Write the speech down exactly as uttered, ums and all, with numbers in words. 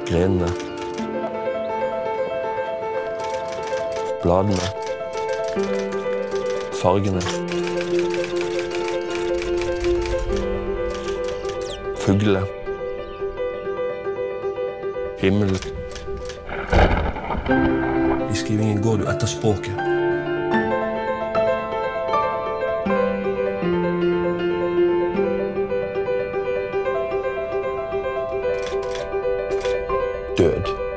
Grenene. Bladene. Fargene. Fugler. Himmel. I skrivingen går du etter språket. Død.